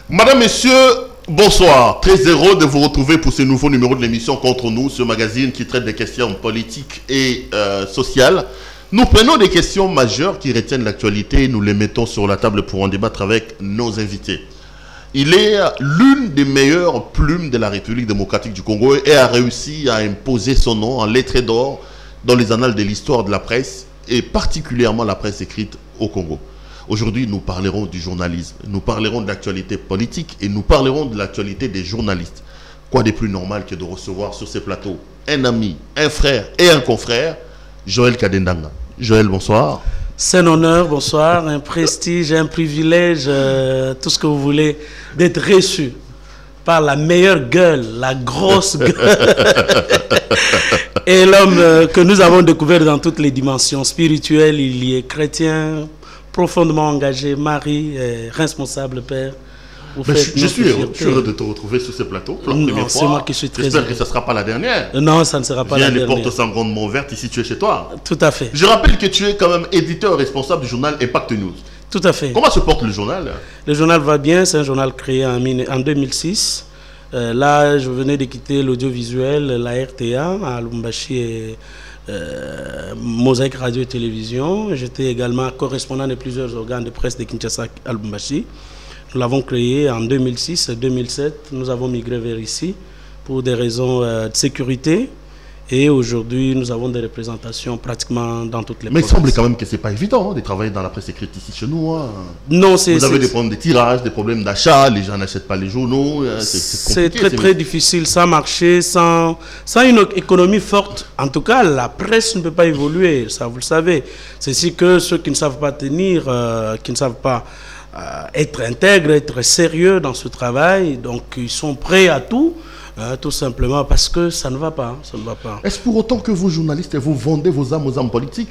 Madame, Messieurs, bonsoir. Très heureux de vous retrouver pour ce nouveau numéro de l'émission Contre nous, ce magazine qui traite des questions politiques et sociales. Nous prenons des questions majeures qui retiennent l'actualité et nous les mettons sur la table pour en débattre avec nos invités. Il est l'une des meilleures plumes de la République démocratique du Congo et a réussi à imposer son nom en lettres d'or dans les annales de l'histoire de la presse et particulièrement la presse écrite au Congo. Aujourd'hui, nous parlerons du journalisme, nous parlerons de l'actualité politique et nous parlerons de l'actualité des journalistes. Quoi de plus normal que de recevoir sur ces plateaux un ami, un frère et un confrère, Joël Kadendanga. Joël, bonsoir. C'est un honneur, bonsoir, un prestige, un privilège, tout ce que vous voulez, d'être reçu par la meilleure gueule, la grosse gueule. Et l'homme que nous avons découvert dans toutes les dimensions spirituelles, il y est chrétien, profondément engagé, mari, responsable père. Je suis heureux de te retrouver sur ce plateau. C'est moi qui suis très heureux. J'espère que ce ne sera pas la dernière. Non, ça ne sera pas la dernière. Les portes sont grandement ouvertes, ici tu es chez toi. Tout à fait. Je rappelle que tu es quand même éditeur responsable du journal Impact News. Tout à fait. Comment se porte le journal? Le journal va bien, c'est un journal créé en 2006. Là, je venais de quitter l'audiovisuel, la RTA, à Lubumbashi et Mosaïque Radio et Télévision. J'étais également correspondant de plusieurs organes de presse de Kinshasa à Lubumbashi. Nous l'avons créé en 2006 et 2007. Nous avons migré vers ici pour des raisons de sécurité. Et aujourd'hui, nous avons des représentations pratiquement dans toutes les provinces. Mais il semble quand même que ce n'est pas évident de travailler dans la presse écrite ici chez nous. Hein. Non, c'est... Vous avez des problèmes de tirage, des problèmes d'achat, les gens n'achètent pas les journaux. C'est très difficile, sans marché, sans une économie forte. En tout cas, la presse ne peut pas évoluer, ça vous le savez. C'est ainsi que ceux qui ne savent pas tenir, qui ne savent pas être intègres, être sérieux dans ce travail, donc ils sont prêts à tout. Tout simplement parce que ça ne va pas. Est-ce pour autant que vous, journalistes, vous vendez vos âmes aux âmes politiques?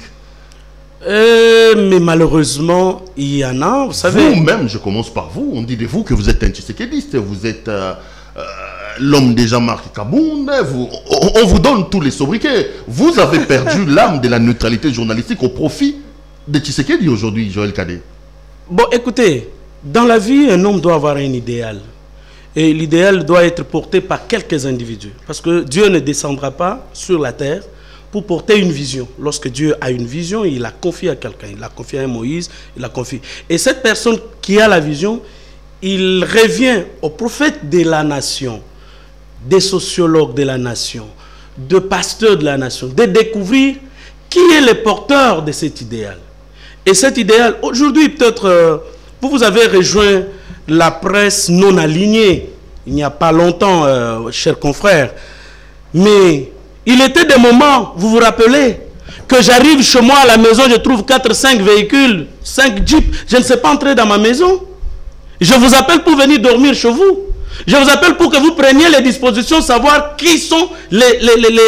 Mais malheureusement, il y en a, vous savez... Vous-même, je commence par vous, on dit de vous que vous êtes un tshisekidiste, vous êtes l'homme de Jean-Marc Kabound, on vous donne tous les sobriquets. Vous avez perdu l'âme de la neutralité journalistique au profit de Tshisekedi aujourd'hui, Joël Kadé. Bon, écoutez, dans la vie, un homme doit avoir un idéal. Et l'idéal doit être porté par quelques individus. Parce que Dieu ne descendra pas sur la terre pour porter une vision. Lorsque Dieu a une vision, il la confie à quelqu'un. Il la confie à un Moïse, il la confie. Et cette personne qui a la vision, il revient aux prophètes de la nation, des sociologues de la nation, de pasteurs de la nation, de découvrir qui est le porteur de cet idéal. Et cet idéal, aujourd'hui peut-être, vous avez rejoint la presse non alignée, il n'y a pas longtemps, chers confrères. Mais il était des moments, vous vous rappelez, que j'arrive chez moi à la maison, je trouve 4-5 véhicules, 5 jeeps, je ne sais pas entrer dans ma maison. Je vous appelle pour venir dormir chez vous. Je vous appelle pour que vous preniez les dispositions, savoir qui sont les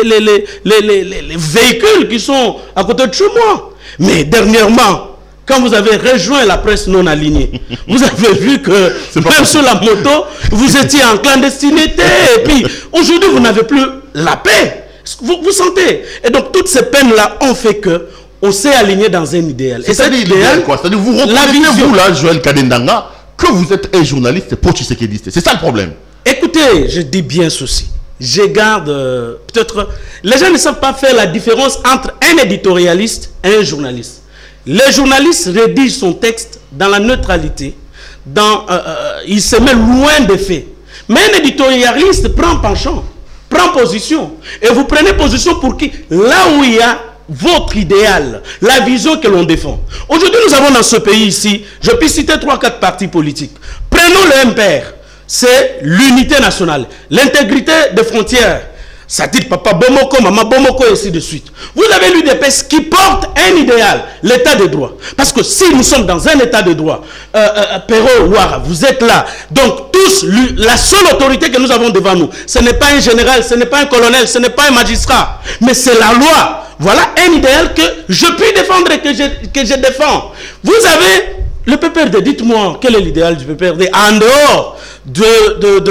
véhicules qui sont à côté de chez moi. Mais dernièrement, quand vous avez rejoint la presse non alignée, vous avez vu que même sur la moto, vous étiez en clandestinité. Et puis, aujourd'hui, vous n'avez plus la paix. Vous sentez. Et donc, toutes ces peines-là ont fait que on s'est aligné dans un idéal. Et cet idéal, quoi? C'est-à-dire, vous reconnaissez, vous, là, Joël Kadendanga, que vous êtes un journaliste pro-tshisekidiste. C'est ça le problème. Écoutez, je dis bien ceci. Je garde, peut-être, les gens ne savent pas faire la différence entre un éditorialiste et un journaliste. Le journaliste rédige son texte dans la neutralité, il se met loin des faits. Mais un éditorialiste prend penchant, prend position. Et vous prenez position pour qui? Là où il y a votre idéal, la vision que l'on défend. Aujourd'hui, nous avons dans ce pays ici, je peux citer 3-4 partis politiques. Prenons le MPR, c'est l'unité nationale, l'intégrité des frontières. Ça dit papa Bomoko, maman Bomoko, et ainsi de suite. Vous avez lu des textes qui portent un idéal, l'état de droit. Parce que si nous sommes dans un état de droit, Perrault, Ouara, vous êtes là. Donc tous, la seule autorité que nous avons devant nous, ce n'est pas un général, ce n'est pas un colonel, ce n'est pas un magistrat, mais c'est la loi. Voilà un idéal que je puis défendre et que je défends. Vous avez le PPRD, dites-moi, quel est l'idéal du PPRD en dehors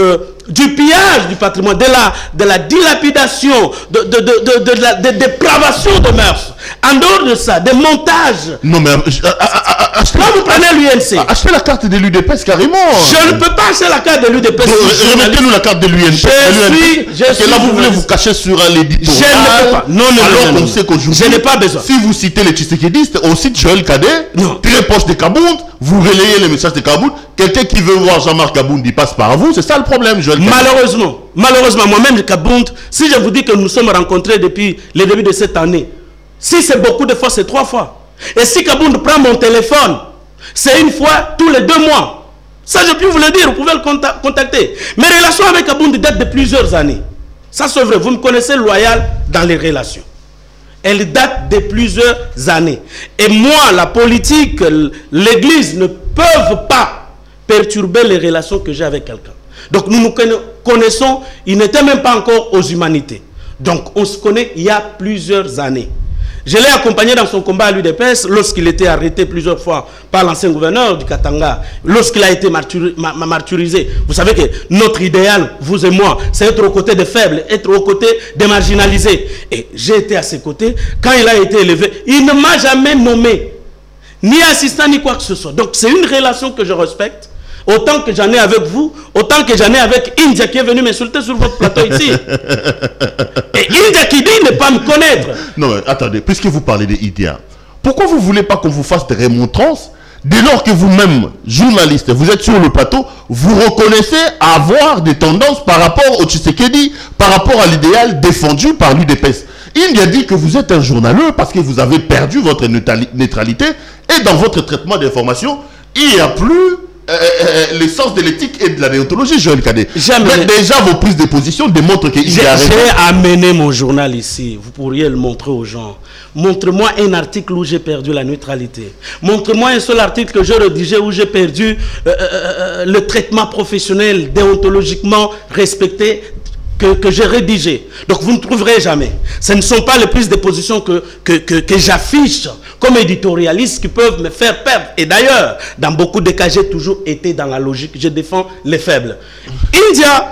du pillage du patrimoine, de la dilapidation, de la dépravation de mœurs. En dehors de ça, des montages. Non mais Quand vous prenez l'UNC, achetez la carte de l'UDPS carrément. Je ne peux pas acheter la carte de l'UDPS. Remettez-nous la carte de l'UNC. Et là vous voulez vous cacher sur un éditorial. Je ne peux pas. Non, alors qu'on sait qu'aujourd'hui, je n'ai pas besoin. Si vous citez les Tshisekidistes, on cite Joël Cadet, très proche de Kabound, vous relayez les messages de Kabound. Quelqu'un qui veut voir Jean-Marc Kabound, il passe par vous. C'est ça le problème, Joël Cadet. Malheureusement, moi-même, Kabound, si je vous dis que nous sommes rencontrés depuis le début de cette année, si c'est beaucoup de fois, c'est 3 fois. Et si Kabound prend mon téléphone, c'est 1 fois tous les 2 mois. Ça, je peux vous le dire, vous pouvez le contacter. Mes relations avec Kabound datent de plusieurs années. Ça, c'est vrai, vous me connaissez loyal dans les relations. Elle date de plusieurs années. Et moi, la politique, l'église ne peuvent pas perturber les relations que j'ai avec quelqu'un. Donc nous nous connaissons, il n'était même pas encore aux humanités. Donc on se connaît il y a plusieurs années. Je l'ai accompagné dans son combat à l'UDPS lorsqu'il était arrêté plusieurs fois par l'ancien gouverneur du Katanga, lorsqu'il a été martyrisé. Vous savez que notre idéal, vous et moi, c'est être aux côtés des faibles, être aux côtés des marginalisés. Et j'ai été à ses côtés. Quand il a été élevé, il ne m'a jamais nommé, ni assistant, ni quoi que ce soit. Donc c'est une relation que je respecte. Autant que j'en ai avec vous, autant que j'en ai avec India qui est venu m'insulter sur votre plateau ici. Et India qui dit ne pas me connaître. Non mais attendez, puisque vous parlez de India, pourquoi vous ne voulez pas qu'on vous fasse des remontrances dès lors que vous-même, journaliste, vous êtes sur le plateau, vous reconnaissez avoir des tendances par rapport au Tshisekedi, par rapport à l'idéal défendu par l'UDPS. India dit que vous êtes un journaleux parce que vous avez perdu votre neutralité et dans votre traitement d'information, il n'y a plus l'essence de l'éthique et de la déontologie, Joël Cadet. Mais déjà, vos prises de position démontrent qu'il y a... J'ai amené mon journal ici. Vous pourriez le montrer aux gens. Montre-moi un article où j'ai perdu la neutralité. Montre-moi un seul article que j'ai rédigé où j'ai perdu le traitement professionnel déontologiquement respecté que j'ai rédigé. Donc vous ne trouverez jamais. Ce ne sont pas les prises de position que j'affiche comme éditorialiste qui peuvent me faire perdre. Et d'ailleurs, dans beaucoup de cas, j'ai toujours été dans la logique. Je défends les faibles. India,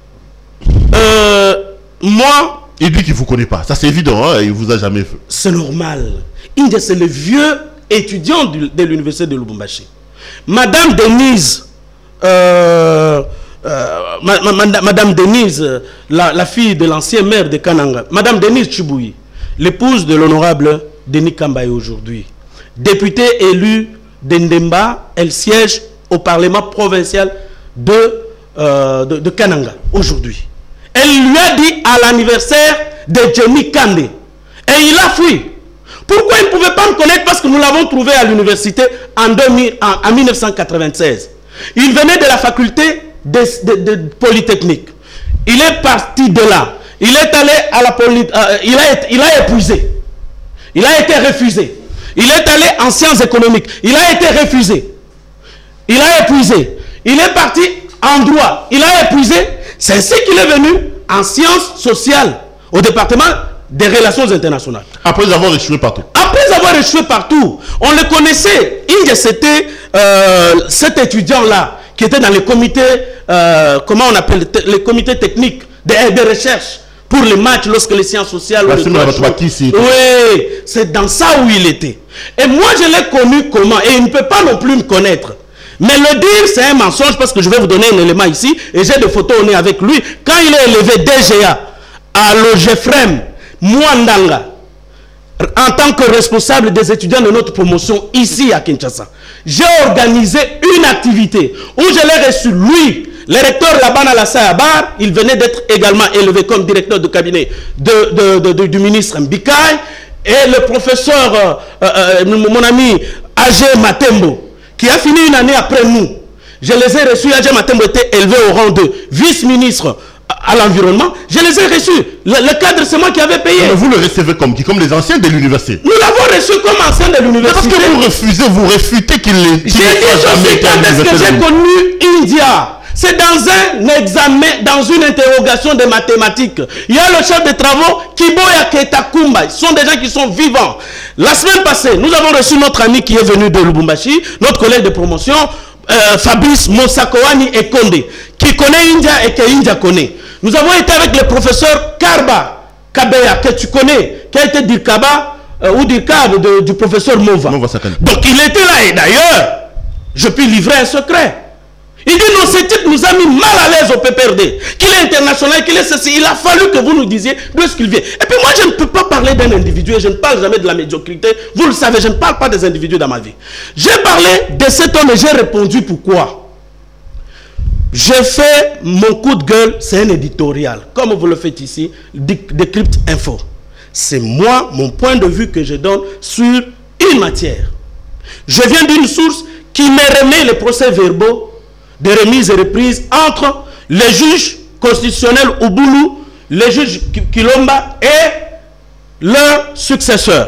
moi... Il dit qu'il ne vous connaît pas. Ça c'est évident, hein, il ne vous a jamais fait. C'est normal. India, c'est le vieux étudiant de l'université de Lubumbashi. Madame Denise... Madame Denise, la fille de l'ancien maire de Kananga, Madame Denise Chiboui, l'épouse de l'honorable Denis Kambaye aujourd'hui, députée élue d'Endemba, elle siège au Parlement provincial de Kananga aujourd'hui. Elle lui a dit à l'anniversaire de Jenny Kande, et il a fui. Pourquoi il ne pouvait pas me connaître? Parce que nous l'avons trouvé à l'université en 1996. Il venait de la faculté de Polytechnique. Il est parti de là. Il est allé à la Polytechnique. Il a épuisé. Il a été refusé. Il est allé en sciences économiques. Il a été refusé. Il a épuisé. Il est parti en droit. Il a épuisé. C'est ainsi qu'il est venu en sciences sociales au département des relations internationales. Après avoir échoué partout. Après avoir échoué partout. On le connaissait. C'était cet étudiant-là qui était dans les comités, comment on appelle, les comités techniques de recherche pour les matchs lorsque les sciences sociales... Oui, c'est dans ça où il était. Et moi, je l'ai connu comment? Et il ne peut pas non plus me connaître. Mais le dire, c'est un mensonge parce que je vais vous donner un élément ici. Et j'ai des photos, on est avec lui. Quand il est élevé DGA à l'OGEFREM, Mwandanga, en tant que responsable des étudiants de notre promotion ici à Kinshasa, j'ai organisé une activité où je l'ai reçu, lui, le recteur Laban Alassane Abar, il venait d'être également élevé comme directeur de cabinet du ministre Mbikaï, et le professeur, mon ami Agé Matembo, qui a fini une année après nous. Je les ai reçus, Agé Matembo était élevé au rang de vice-ministre à l'environnement, je les ai reçus. Le cadre, c'est moi qui avais payé. Mais vous le recevez comme qui? Comme les anciens de l'université? Nous l'avons reçu comme anciens de l'université. Parce que vous refusez, vous réfutez qu'il ait jamais été à l'université. Est-ce que j'ai connu India? C'est dans un examen, dans une interrogation de mathématiques. Il y a le chef de travaux, Kiboya Ketakumba. Ce sont des gens qui sont vivants. La semaine passée, nous avons reçu notre ami qui est venu de Lubumbashi, notre collègue de promotion, Fabrice Monsakowani et Condé, qui connaît India et que India connaît. Nous avons été avec le professeur Karba Kabeya, que tu connais, qui a été Dirkaba ou Dirkab du professeur Mova. Donc il était là, et d'ailleurs, je puis livrer un secret. Il dit non, ce type nous a mis mal à l'aise au PPRD, qu'il est international, qu'il est ceci. Il a fallu que vous nous disiez d'où est-ce qu'il vient. Et puis moi, je ne peux pas parler d'un individu et je ne parle jamais de la médiocrité. Vous le savez, je ne parle pas des individus dans ma vie. J'ai parlé de cet homme et j'ai répondu pourquoi. J'ai fait mon coup de gueule, c'est un éditorial, comme vous le faites ici, Décrypte Info. C'est moi, mon point de vue que je donne sur une matière. Je viens d'une source qui me remet les procès-verbaux de remise et reprise entre les juges constitutionnels Ouboulou, les juges Kilomba et leurs successeurs.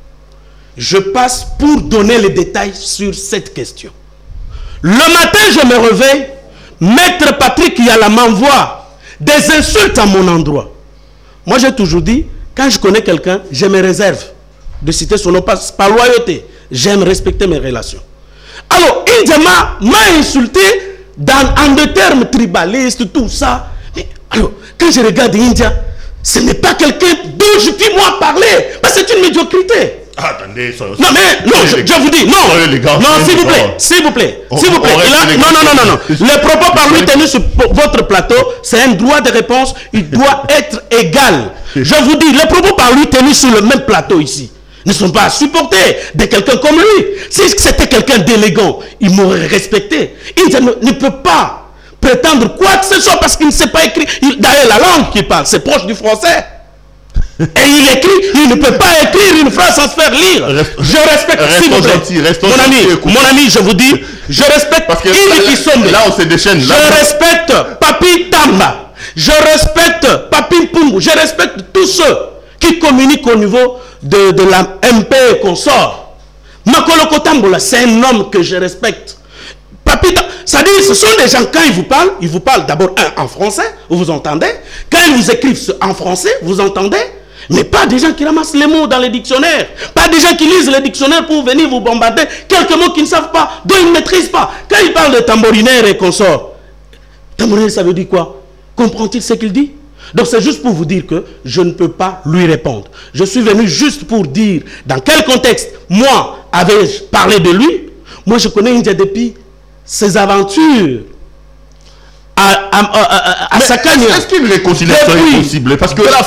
Je passe pour donner les détails sur cette question. Le matin, je me réveille, Maître Patrick Yala m'envoie des insultes à mon endroit. Moi, j'ai toujours dit, quand je connais quelqu'un, je me réserve de citer son nom par loyauté. J'aime respecter mes relations. Alors, India m'a insulté en des termes tribalistes, tout ça. Mais alors, quand je regarde India, ce n'est pas quelqu'un dont je puis moi parler. Parce que c'est une médiocrité. Attendez, ça, non, mais non, je vous dis, non, les gars, non, s'il vous plaît, s'il vous plaît, s'il vous plaît. Non. Les propos par lui tenus sur votre plateau, c'est un droit de réponse, il doit être égal. Je vous dis, les propos par lui tenus sur le même plateau ici ne sont pas à supporter de quelqu'un comme lui. Si c'était quelqu'un d'élégant, il m'aurait respecté. Il ne peut pas prétendre quoi que ce soit parce qu'il ne sait pas écrire. D'ailleurs, la langue qu'il parle, c'est proche du français. Et il écrit, il ne peut pas écrire une phrase sans se faire lire. Je respecte, s'il vous plaît. Mon ami, je vous dis, je respecte là, on se déchaîne. Je respecte Papi Tamba. Je respecte Papi Pungu. Je respecte tous ceux qui communiquent au niveau de la MP et consort. Makolo Kotambola, c'est un homme que je respecte. Papi Tamba, ça dit, ce sont des gens, quand ils vous parlent d'abord en français, vous entendez. Quand ils vous écrivent en français, vous entendez. Mais pas des gens qui ramassent les mots dans les dictionnaires. Pas des gens qui lisent les dictionnaires pour venir vous bombarder quelques mots qu'ils ne savent pas, dont ils ne maîtrisent pas. Quand ils parlent de tambourinaire et consorts, tambourinaire, ça veut dire quoi? Comprend-il ce qu'il dit? Donc c'est juste pour vous dire que je ne peux pas lui répondre. Je suis venu juste pour dire dans quel contexte, moi, avais-je parlé de lui? Moi, je connais India depuis ses aventures à Sakania. Est-ce qu'une réconciliation est possible? Parce que là,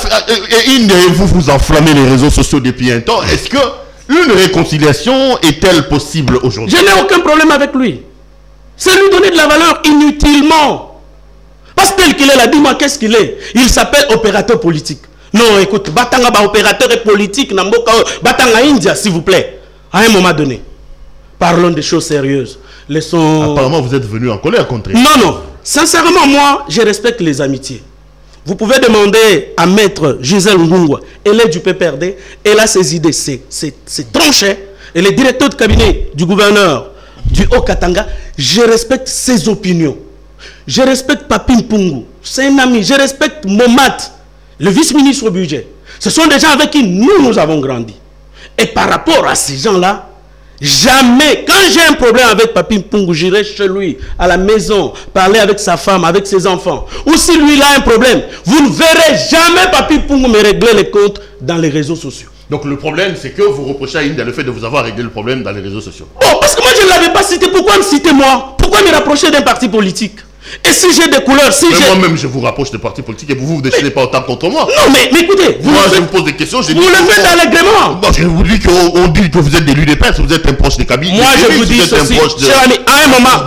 vous enflammez les réseaux sociaux depuis un temps. Est-ce qu'une réconciliation est-elle possible aujourd'hui? Je n'ai aucun problème avec lui. C'est lui donner de la valeur inutilement. Parce que tel qu'il est là, dis-moi qu'est-ce qu'il est. Il s'appelle opérateur politique. Non, écoute, Batanga ba opérateur et politique, Batanga India, s'il vous plaît. À un moment donné, parlons des choses sérieuses. Apparemment, vous êtes venu en colère contre lui. Non. Sincèrement, moi, je respecte les amitiés. Vous pouvez demander à Maître Gisèle Ngungwa, elle est du PPRD, elle a ses idées, c'est tranché. Elle est directeur de cabinet du gouverneur du Haut-Katanga. Je respecte ses opinions. Je respecte Papin Pungu, c'est un ami. Je respecte Momat, le vice-ministre au budget. Ce sont des gens avec qui nous avons grandi. Et par rapport à ces gens-là, jamais, quand j'ai un problème avec Papi Pungu, j'irai chez lui, à la maison, parler avec sa femme, avec ses enfants. Ou si lui, il a un problème, vous ne verrez jamais Papi Pungu me régler les comptes dans les réseaux sociaux. Donc le problème, c'est que vous reprochez à India le fait de vous avoir réglé le problème dans les réseaux sociaux. Bon, parce que moi, je ne l'avais pas cité. Pourquoi me citer moi? Pourquoi me rapprocher d'un parti politique? Et si j'ai des couleurs, si j'ai... Moi-même, je vous rapproche des partis politiques et vous vous décidez pas autant contre moi. Non, mais écoutez, moi, je vous pose des questions. Vous le faites allègrement. Je vous dis qu'on dit que vous êtes des l'UDPS, vous êtes un proche des Kabyles. Moi, je vous dis ceci, cher ami, à un moment...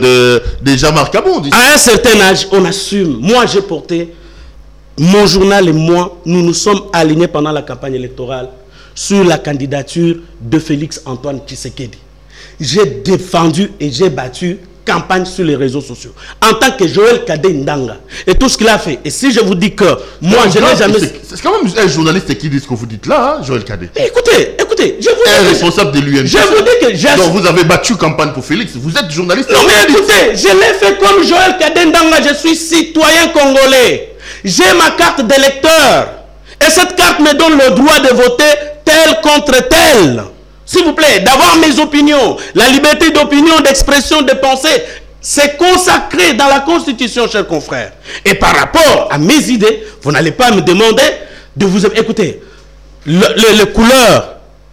de Jean-Marc Kabon. À un certain âge, on assume. Moi, j'ai porté... Mon journal et moi, nous nous sommes alignés pendant la campagne électorale sur la candidature de Félix Antoine Tshisekedi. J'ai défendu et j'ai battu campagne sur les réseaux sociaux en tant que Joël Kadé Ndanga et tout ce qu'il a fait. Et si je vous dis que moi je n'ai jamais... C'est quand même un journaliste qui dit ce que vous dites là, hein, Joël Kadé. Écoutez, je vous dis... Un responsable de l'UNC. Je vous dis que... Donc vous avez battu campagne pour Félix, vous êtes journaliste. Non mais écoutez, je l'ai fait comme Joël Kadé Ndanga, je suis citoyen congolais. J'ai ma carte d'électeur. Et cette carte me donne le droit de voter tel contre tel. s'il vous plaît, d'avoir mes opinions. La liberté d'opinion, d'expression, de pensée, c'est consacré dans la Constitution, chers confrères. Et par rapport à mes idées, vous n'allez pas me demander de vous... Écoutez, les couleurs,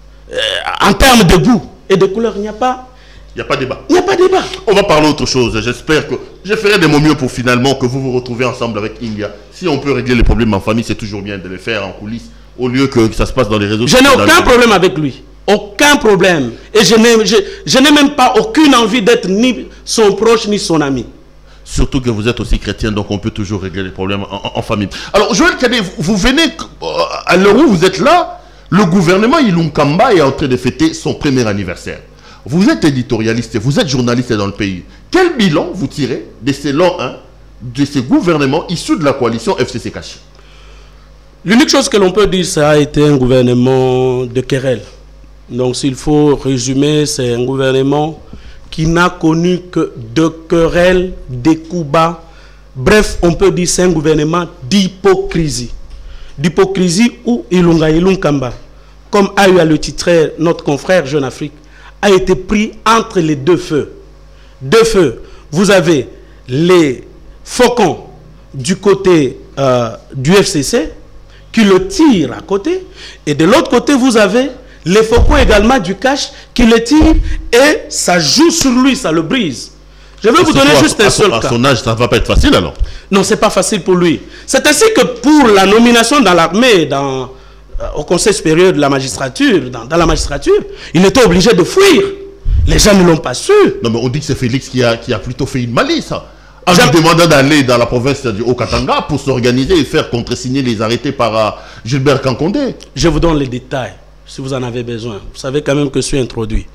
en termes de goût et de couleur, il n'y a pas... Il n'y a pas de débat. Il n'y a pas de débat. On va parler autre chose. J'espère que... Je ferai de mon mieux pour finalement que vous vous retrouvez ensemble avec India. Si on peut régler les problèmes en famille, c'est toujours bien de les faire en coulisses, au lieu que ça se passe dans les réseaux sociaux. Je n'ai aucun problème avec lui. Aucun problème. Et je n'ai même pas aucune envie d'être ni son proche ni son ami. Surtout que vous êtes aussi chrétien, donc on peut toujours régler les problèmes en famille. Alors, Joël Cadet, vous venez, à l'heure où vous êtes là, le gouvernement Ilunga Kamba est en train de fêter son premier anniversaire. Vous êtes éditorialiste, vous êtes journaliste dans le pays. Quel bilan vous tirez de ces lots de ces gouvernements issus de la coalition FCC Caché? L'unique chose que l'on peut dire, ça a été un gouvernement de querelle. Donc s'il faut résumer, c'est un gouvernement qui n'a connu que de querelles, des coups bas. Bref, on peut dire c'est un gouvernement d'hypocrisie. D'hypocrisie où Ilunga Kamba, comme a eu à le titrer notre confrère Jeune Afrique, a été pris entre les deux feux. Deux feux. Vous avez les faucons du côté du FCC qui le tirent à côté, et de l'autre côté, vous avez les faucons également du cash qui le tirent et ça joue sur lui, ça le brise. Je vais vous donner juste un seul cas. À son âge, ça ne va pas être facile alors? Non, ce n'est pas facile pour lui. C'est ainsi que pour la nomination dans l'armée, au Conseil supérieur de la magistrature, dans la magistrature, il était obligé de fuir. Les gens ne l'ont pas su. Non, mais on dit que c'est Félix qui a plutôt fait une malice. En lui demandant d'aller dans la province du Haut-Katanga pour s'organiser et faire contresigner les arrêtés par Gilbert Kankondé. Je vous donne les détails, si vous en avez besoin. Vous savez quand même que je suis introduit.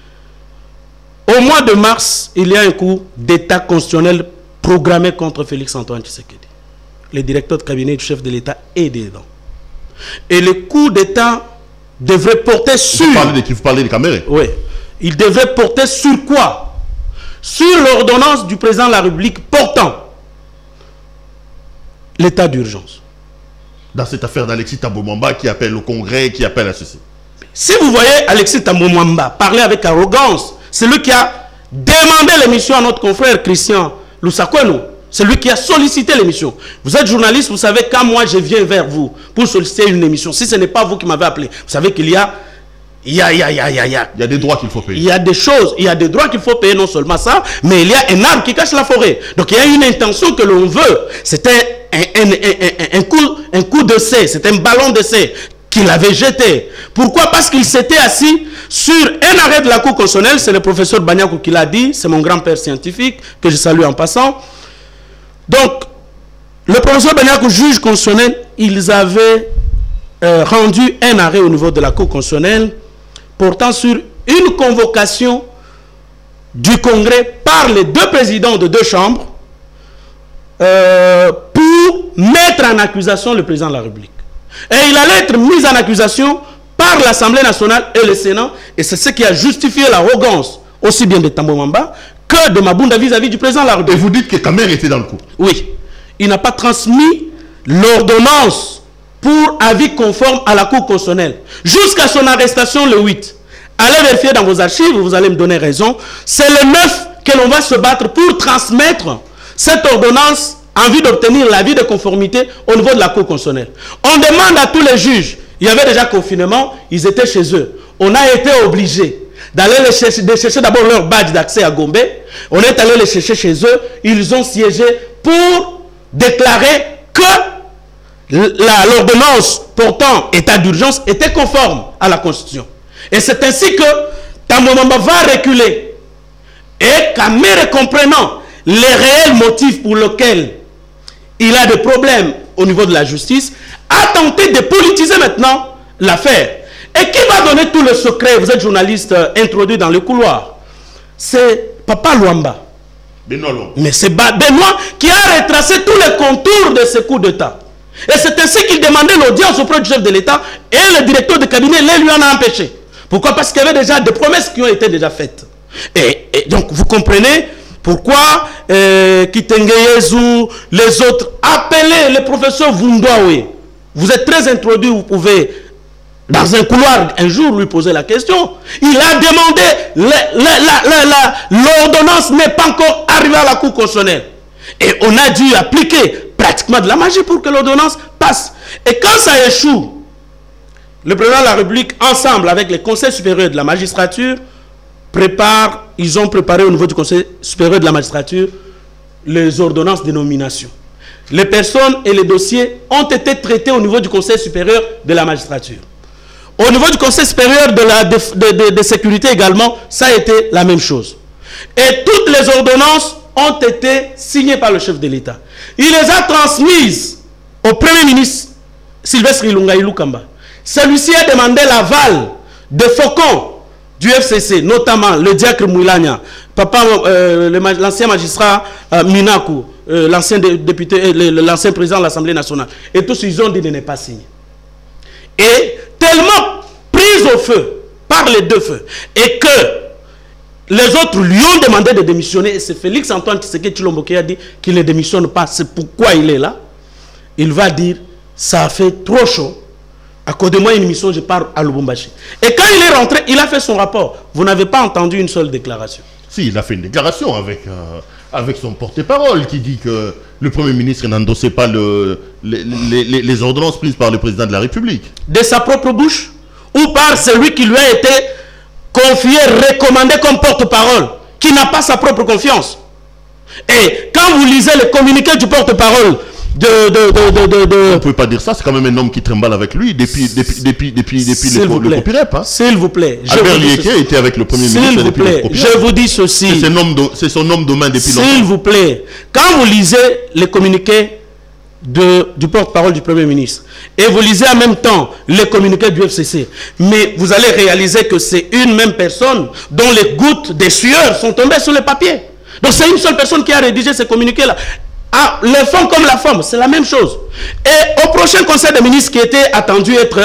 Au mois de mars, il y a un coup d'état constitutionnel programmé contre Félix Antoine Tshisekedi. Le directeur de cabinet du chef de l'État est dedans. Et le coup d'état devrait porter sur... Vous parlez des Cameroun? Oui. Il devrait porter sur quoi? Sur l'ordonnance du président de la République portant l'état d'urgence. Dans cette affaire d'Alexis Thabo Mwamba qui appelle au Congrès, qui appelle à ceci. Si vous voyez Alexis Thabo Mwamba parler avec arrogance, c'est lui qui a demandé l'émission à notre confrère Christian Lusakwenou. C'est lui qui a sollicité l'émission. Vous êtes journaliste, vous savez, quand moi je viens vers vous pour solliciter une émission, si ce n'est pas vous qui m'avez appelé, vous savez qu'il y a des droits qu'il faut payer. Il y a des choses, il y a des droits qu'il faut payer, non seulement ça, mais il y a un arbre qui cache la forêt. Donc il y a une intention que l'on veut. C'était un coup d'essai, c'est un ballon d'essai qu'il avait jeté. Pourquoi? Parce qu'il s'était assis sur un arrêt de la Cour constitutionnelle. C'est le professeur Banyakou qui l'a dit, c'est mon grand-père scientifique, que je salue en passant. Donc, le professeur Banyakou, juge constitutionnel, ils avaient rendu un arrêt au niveau de la Cour constitutionnelle portant sur une convocation du Congrès par les deux présidents de deux chambres pour mettre en accusation le président de la République. Et il allait être mis en accusation par l'Assemblée nationale et le Sénat, et c'est ce qui a justifié l'arrogance aussi bien de Thabo Mwamba que de Mabunda vis-à-vis du président de la République. Et vous dites que Kamer était dans le coup? Oui. Il n'a pas transmis l'ordonnance pour avis conforme à la Cour constitutionnelle jusqu'à son arrestation le 8. Allez vérifier dans vos archives, vous allez me donner raison. C'est le 9 que l'on va se battre pour transmettre cette ordonnance en vue d'obtenir l'avis de conformité au niveau de la Cour constitutionnelle. On demande à tous les juges, il y avait déjà confinement, ils étaient chez eux. On a été obligés d'aller de chercher d'abord leur badge d'accès à Gombe. On est allé les chercher chez eux. Ils ont siégé pour déclarer que l'ordonnance portant état d'urgence était conforme à la Constitution. Et c'est ainsi que Thabo Mwamba va reculer. Et Kamer, comprenant les réels motifs pour lesquels il a des problèmes au niveau de la justice, a tenté de politiser maintenant l'affaire. Et qui va donner tout le secret? Vous êtes journaliste introduit dans le couloir. C'est Papa Luamba. Mais c'est Benoît qui a retracé tous les contours de ce coup d'État. Et c'est ainsi qu'il demandait l'audience auprès du chef de l'État et le directeur de cabinet les lui en a empêché. Pourquoi? Parce qu'il y avait déjà des promesses qui ont été déjà faites. Et donc vous comprenez pourquoi Kitenge Yezu, les autres, appelez le professeur Vundwawe. Vous êtes très introduit, vous pouvez dans un couloir, un jour, lui poser la question. Il a demandé, l'ordonnance n'est pas encore arrivée à la Cour constitutionnelle. Et on a dû appliquer pratiquement de la magie pour que l'ordonnance passe. Et quand ça échoue, le président de la République, ensemble avec les conseils supérieurs de la magistrature, ils ont préparé au niveau du conseil supérieur de la magistrature les ordonnances de nomination. Les personnes et les dossiers ont été traités au niveau du conseil supérieur de la magistrature. Au niveau du conseil supérieur de sécurité également, ça a été la même chose. Et toutes les ordonnances ont été signées par le chef de l'État. Il les a transmises au Premier ministre Sylvestre Ilunga Ilukamba. Celui-ci a demandé l'aval des faucons du FCC, notamment le diacre Mouilania, l'ancien magistrat Minakou, l'ancien député, l'ancien président de l'Assemblée nationale. Et tous ils ont dit de ne pas signer. Et tellement pris au feu par les deux feux, et que les autres lui ont demandé de démissionner, et c'est Félix Antoine Tshisekedi Tshilombo qui a dit qu'il ne démissionne pas, c'est pourquoi il est là. Il va dire, ça a fait trop chaud. Accordez-moi une mission, je pars à Lubumbashi. Et quand il est rentré, il a fait son rapport. Vous n'avez pas entendu une seule déclaration. Si, il a fait une déclaration avec son porte-parole qui dit que le Premier ministre n'endossait pas les ordonnances prises par le président de la République. De sa propre bouche ou par celui qui lui a été confié, recommandé comme porte-parole, qui n'a pas sa propre confiance. Et quand vous lisez le communiqué du porte-parole, on ne peut pas dire ça, c'est quand même un homme qui trimballe avec lui depuis le Copirep. Hein. S'il vous plaît. Albert Lieke était avec le Premier ministre. S'il vous plaît, je vous dis ceci. C'est son homme de main depuis longtemps. S'il vous plaît, quand vous lisez les communiqués du porte-parole du Premier ministre et vous lisez en même temps les communiqués du FCC, mais vous allez réaliser que c'est une même personne dont les gouttes des sueurs sont tombées sur le papier. Donc c'est une seule personne qui a rédigé ces communiqués-là. Ah, le fond comme la forme, c'est la même chose. Et au prochain conseil des ministres qui était attendu être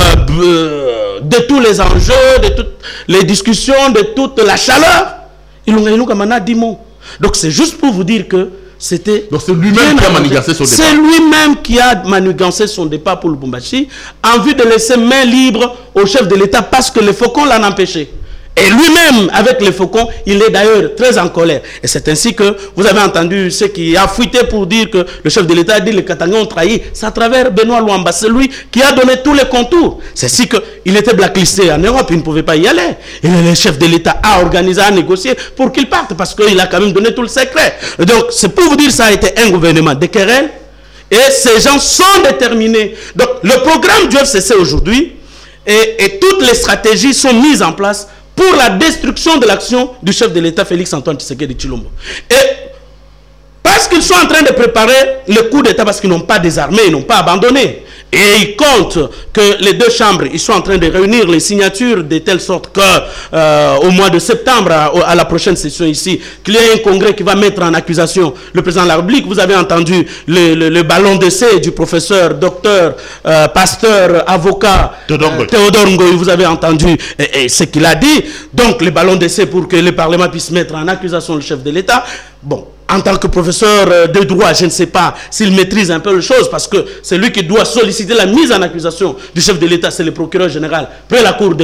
de tous les enjeux, de toutes les discussions, de toute la chaleur, il a 10 mots. Donc c'est juste pour vous dire que c'était... Donc c'est lui-même qui a manigancé son départ. C'est lui-même qui a manigancé son départ pour Lubumbashi en vue de laisser main libre au chef de l'État parce que les faucons l'en empêchaient. Et lui-même, avec les faucons, il est d'ailleurs très en colère. Et c'est ainsi que vous avez entendu ce qui a fuité pour dire que le chef de l'État a dit que les Katangais ont trahi. C'est à travers Benoît Luamba. C'est lui qui a donné tous les contours. C'est ainsi qu'il était blacklisté en Europe. Il ne pouvait pas y aller. Et le chef de l'État a organisé, a négocié pour qu'il parte parce qu'il a quand même donné tout le secret. Donc, c'est pour vous dire que ça a été un gouvernement de querelle. Et ces gens sont déterminés. Donc, le programme du FCC aujourd'hui et toutes les stratégies sont mises en place pour la destruction de l'action du chef de l'État Félix Antoine Tshisekedi Tshilombo. Et parce qu'ils sont en train de préparer le coup d'État, parce qu'ils n'ont pas désarmé, ils n'ont pas abandonné. Et ils comptent que les deux chambres, ils sont en train de réunir les signatures de telle sorte que au mois de septembre, à la prochaine session ici, qu'il y ait un congrès qui va mettre en accusation le président de la République. Vous avez entendu le ballon d'essai du professeur, docteur, pasteur, avocat Théodore Ngoy. Vous avez entendu ce qu'il a dit. Donc, le ballon d'essai pour que le Parlement puisse mettre en accusation le chef de l'État. Bon, en tant que professeur de droit, je ne sais pas s'il maîtrise un peu les choses, parce que c'est lui qui doit solliciter la mise en accusation du chef de l'État, c'est le procureur général. Près la cour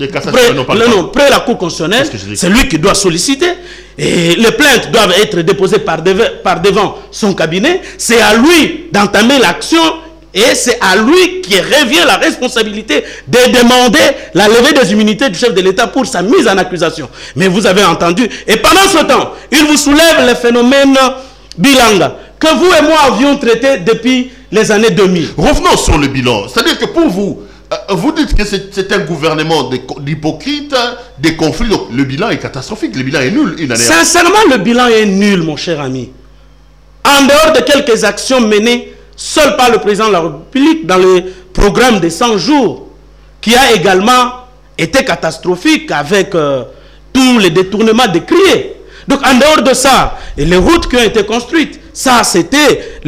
près la cour constitutionnelle, c'est lui qui doit solliciter. Et les plaintes doivent être déposées par devant son cabinet. C'est à lui d'entamer l'action. Et c'est à lui qui revient la responsabilité de demander la levée des immunités du chef de l'État pour sa mise en accusation. Mais vous avez entendu, et pendant ce temps, il vous soulève le phénomène Bilanga, que vous et moi avions traité depuis les années 2000. Revenons sur le bilan. C'est-à-dire que pour vous, vous dites que c'est un gouvernement d'hypocrites, des conflits. Donc le bilan est catastrophique, le bilan est nul. Sincèrement, le bilan est nul, mon cher ami. En dehors de quelques actions menées seul par le président de la République dans le programme des 100 jours, qui a également été catastrophique avec tous les détournements décriés. Donc en dehors de ça, et les routes qui ont été construites, ça c'était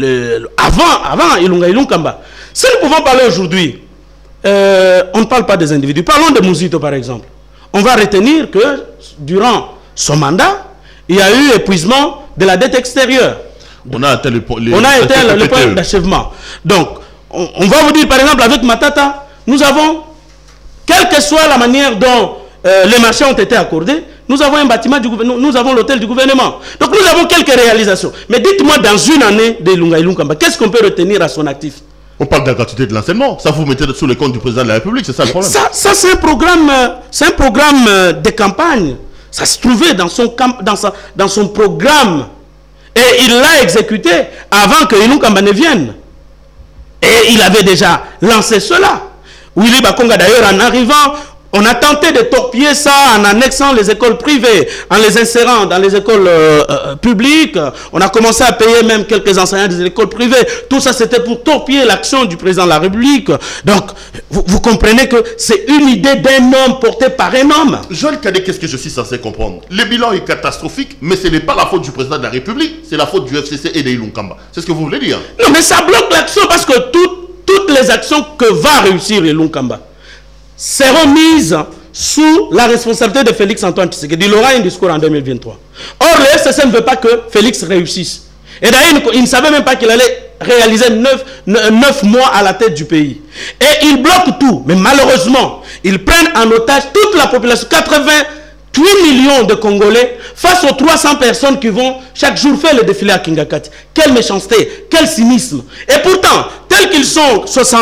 avant Ilunga Ilunkamba. Si nous pouvons parler aujourd'hui, on ne parle pas des individus, parlons de Mouzito par exemple. On va retenir que durant son mandat, il y a eu épuisement de la dette extérieure. On a atteint le point d'achèvement. Donc, on va vous dire, par exemple, avec Matata, nous avons, quelle que soit la manière dont les marchés ont été accordés, nous avons un bâtiment du gouvernement, nous avons l'hôtel du gouvernement. Donc nous avons quelques réalisations. Mais dites-moi, dans une année de Ilunga Ilunkamba, qu'est-ce qu'on peut retenir à son actif? On parle de la gratuité de l'enseignement. Ça, vous mettez sous le compte du président de la République, c'est ça le problème? Ça c'est un programme de campagne. Ça se trouvait dans son programme. Et il l'a exécuté avant que Ilunkamba ne vienne. Et il avait déjà lancé cela. Willy Bakonga, d'ailleurs, en arrivant, on a tenté de torpiller ça en annexant les écoles privées, en les insérant dans les écoles publiques. On a commencé à payer même quelques enseignants des écoles privées. Tout ça, c'était pour torpiller l'action du président de la République. Donc, vous comprenez que c'est une idée d'un homme portée par un homme. Joël Kadé, qu'est-ce que je suis censé comprendre? Le bilan est catastrophique, mais ce n'est pas la faute du président de la République, c'est la faute du FCC et de Ilunkamba. C'est ce que vous voulez dire? Non, mais ça bloque l'action parce que toutes les actions que va réussir Ilunkamba seront mises sous la responsabilité de Félix Antoine Tshisekedi. Il aura un discours en 2023. Or, le FCC ne veut pas que Félix réussisse. Et d'ailleurs, il ne savait même pas qu'il allait réaliser 9 mois à la tête du pays. Et il bloque tout. Mais malheureusement, ils prennent en otage toute la population, 88 millions de Congolais, face aux 300 personnes qui vont chaque jour faire le défilé à Kingakati. Quelle méchanceté, quel cynisme. Et pourtant, tels qu'ils sont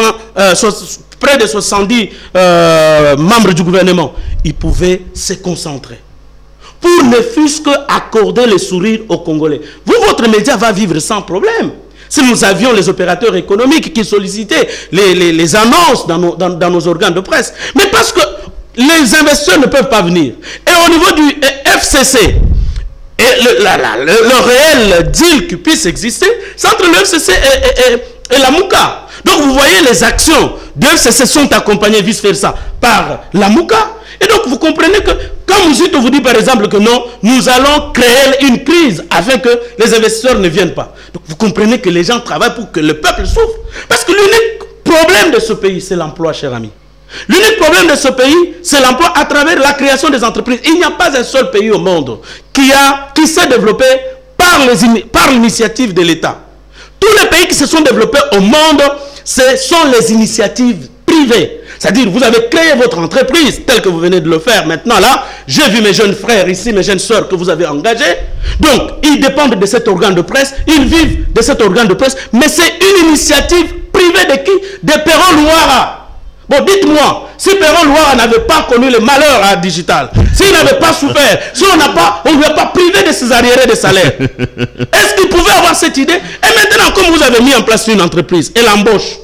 près de 70 membres du gouvernement, ils pouvaient se concentrer pour ne fût-ce qu'accorder le sourire aux Congolais. Vous, votre média va vivre sans problème. Si nous avions les opérateurs économiques qui sollicitaient les annonces dans nos organes de presse, mais parce que les investisseurs ne peuvent pas venir. Et au niveau du FCC, et le réel deal qui puisse exister, c'est entre le FCC et la Mouka. Donc vous voyez, les actions de FCC sont accompagnées vice-versa par la Mouka. Et donc vous comprenez que quand Mouzito vous dit par exemple que non, nous allons créer une crise afin que les investisseurs ne viennent pas. Donc vous comprenez que les gens travaillent pour que le peuple souffre. Parce que l'unique problème de ce pays, c'est l'emploi, cher ami. L'unique problème de ce pays, c'est l'emploi à travers la création des entreprises. Il n'y a pas un seul pays au monde qui s'est développé par l'initiative de l'État. Tous les pays qui se sont développés au monde, ce sont les initiatives privées. C'est-à-dire, vous avez créé votre entreprise, telle que vous venez de le faire maintenant là. J'ai vu mes jeunes frères ici, mes jeunes sœurs que vous avez engagés. Donc, ils dépendent de cet organe de presse, ils vivent de cet organe de presse, mais c'est une initiative privée de qui? De Perron Louara. Bon, dites-moi, si Perron Louara n'avait pas connu le malheur à Digital, s'il n'avait pas souffert, si on ne lui a pas privé de ses arriérés de salaire, est-ce qu'il pouvait avoir cette idée? Et maintenant, comme vous avez mis en place une entreprise et l'embauche,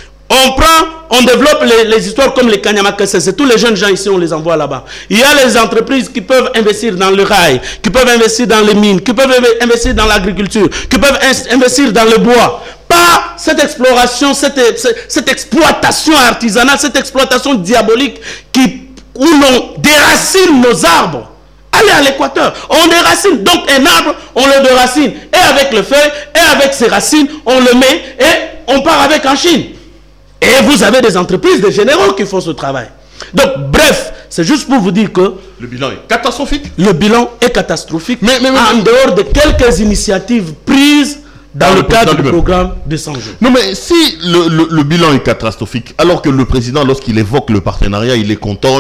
on développe les histoires comme les Kanyamakese, c'est tous les jeunes gens ici, on les envoie là-bas. Il y a les entreprises qui peuvent investir dans le rail, qui peuvent investir dans les mines, qui peuvent investir dans l'agriculture, qui peuvent investir dans le bois. Pas cette exploration, cette exploitation artisanale, cette exploitation diabolique où l'on déracine nos arbres. Allez à l'équateur, on déracine. Donc un arbre, on le déracine. Et avec le feuille, et avec ses racines, on le met et on part avec en Chine. Et vous avez des entreprises, des généraux qui font ce travail. Donc, bref, c'est juste pour vous dire que... Le bilan est catastrophique. Le bilan est catastrophique, mais en dehors de quelques initiatives prises dans le cadre du programme de 100 jours. Non, mais si le bilan est catastrophique, alors que le président, lorsqu'il évoque le partenariat, il est content,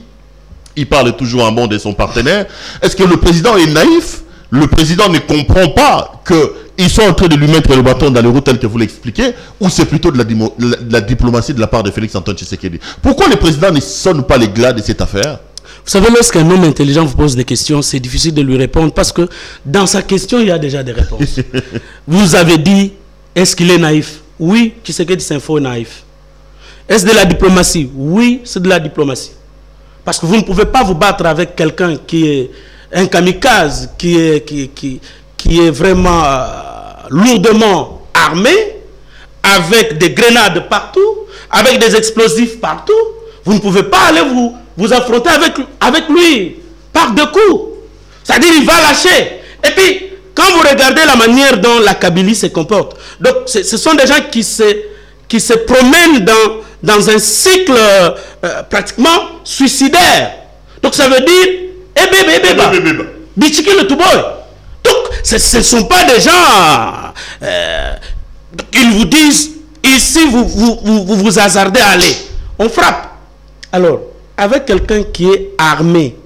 il parle toujours en bon de son partenaire, est-ce que le président est naïf? Le président ne comprend pas qu'ils sont en train de lui mettre le bâton dans les roues tel que vous l'expliquez, ou c'est plutôt de la diplomatie de la part de Félix Antoine Tshisekedi? Pourquoi le président ne sonne pas les glas de cette affaire? Vous savez, lorsqu'un homme intelligent vous pose des questions, c'est difficile de lui répondre parce que dans sa question, il y a déjà des réponses. Vous avez dit, est-ce qu'il est naïf? Oui, Tshisekedi c'est un faux naïf. Est-ce de la diplomatie? Oui, c'est de la diplomatie. Parce que vous ne pouvez pas vous battre avec quelqu'un qui est un kamikaze, qui est vraiment lourdement armé, avec des grenades partout, avec des explosifs partout. Vous ne pouvez pas aller vous affronter avec lui par deux coups. C'est-à-dire il va lâcher. Et puis, quand vous regardez la manière dont la Kabylie se comporte, donc ce sont des gens qui se promènent dans un cycle pratiquement suicidaire. Donc ça veut dire Bichiki le Touboy. Donc ce ne sont pas des gens ils vous disent ici vous hasardez à aller. on frappe. Alors, avec quelqu'un qui est armé,